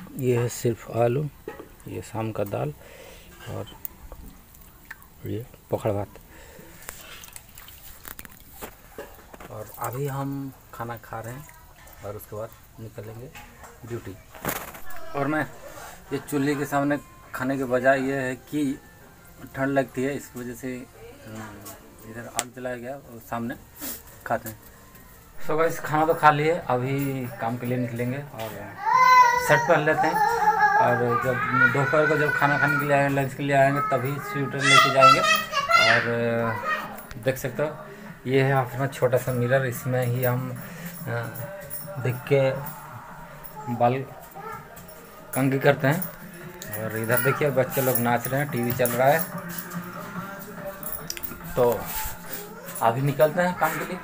ये है सिर्फ आलू, ये शाम का दाल और ये पकड़ भात। और अभी हम खाना खा रहे हैं और उसके बाद निकलेंगे ड्यूटी। और मैं ये चूल्हे के सामने खाने के बजाय ये है कि ठंड लगती है, इस वजह से इधर आग जलाया गया और सामने खाते हैं। सो गाइस खाना तो खा लिए, अभी काम के लिए निकलेंगे और शर्ट पहन लेते हैं। और जब दोपहर को जब खाना खाने के लिए आएंगे, लंच के लिए आएंगे, तभी स्वेटर लेके जाएंगे। और देख सकते हो ये है अपना छोटा सा मिरर, इसमें ही हम देख के बाल कंघी करते हैं। और इधर देखिए बच्चे लोग नाच रहे हैं, टीवी चल रहा है। तो अभी निकलते हैं काम के लिए।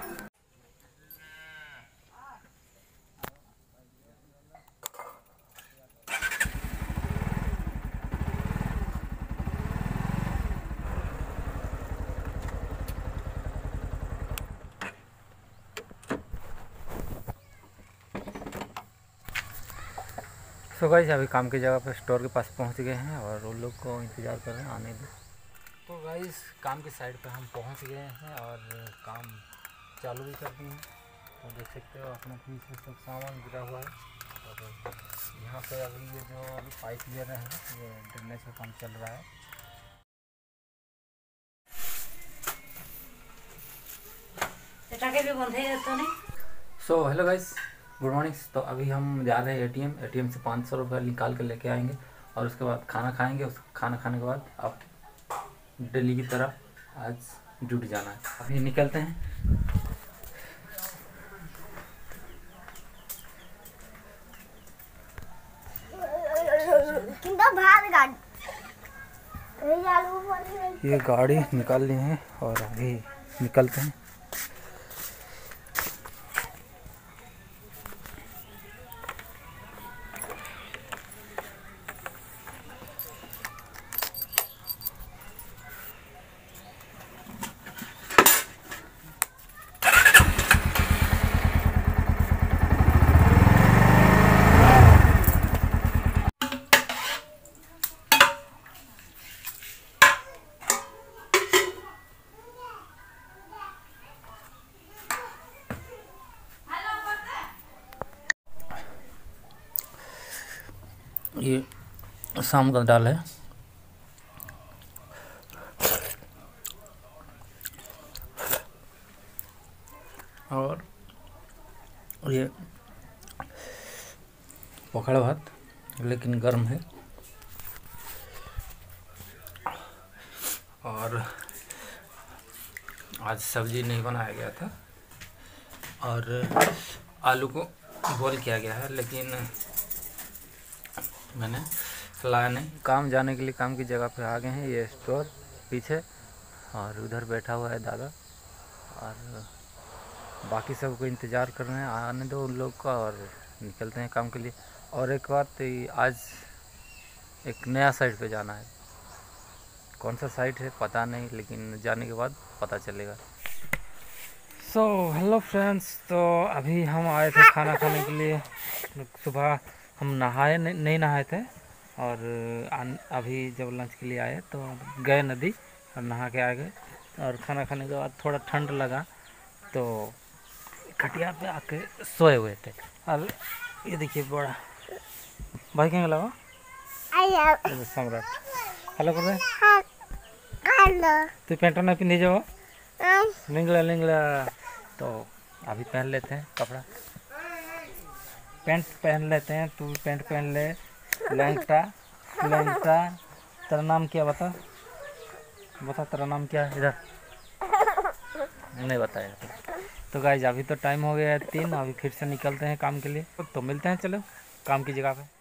सो गाइस अभी काम की जगह पे स्टोर के पास पहुंच गए हैं और उन लोग को इंतज़ार कर रहे हैं आने में। तो गाइस काम की साइड पे हम पहुंच गए हैं और काम चालू भी कर दिए हैं। तो देख सकते हो अपना पीछे सब सामान गिरा हुआ है। और यहाँ पे अभी ये जो अभी पाइप ले रहे हैं, ये ड्रेनेज का काम चल रहा है। So hello guys, good morning. तो अभी हम जा रहे हैं एटीएम से 500 रुपये निकाल कर लेके आएंगे और उसके बाद खाना खाएंगे। उस खाना खाने के बाद अब दिल्ली की तरफ आज ड्यूटी जाना है। अभी निकलते हैं। ये गाड़ी निकाल ली है और अभी निकलते हैं। ये शाम का दाल है और ये पकड़ भात, लेकिन गर्म है। और आज सब्जी नहीं बनाया गया था और आलू को बॉईल किया गया है, लेकिन मैंने लाया नहीं। काम जाने के लिए काम की जगह पे आ गए हैं। ये स्टोर पीछे और उधर बैठा हुआ है दादा और बाकी सबको इंतज़ार कर रहे हैं, आने दो उन लोग का और निकलते हैं काम के लिए। और एक बात, आज एक नया साइट पे जाना है। कौन सा साइट है पता नहीं, लेकिन जाने के बाद पता चलेगा। सो हेलो फ्रेंड्स, तो अभी हम आए थे खाना खाने के लिए। सुबह हम नहाए नहीं नहाए थे और अभी जब लंच के लिए आए तो गए नदी और नहा के आ गए। और खाना खाने के बाद थोड़ा ठंड लगा तो खटिया पे आके सोए हुए थे। और ये देखिए बड़ा भाई कहीं लगा सम्राट हेलो कर रहे तू पेंट नहीं पिंधी जाओ लिंगला लिंगला। तो अभी पहन लेते हैं कपड़ा, पैंट पहन लेते हैं। तू भी पैंट पहन ले। लैंगटा लैंगटा। तेरा नाम क्या बता तेरा नाम क्या है? इधर नहीं बताया। तो गाइस अभी तो टाइम हो गया है 3, अभी फिर से निकलते हैं काम के लिए। तो मिलते हैं, चलो काम की जगह पे।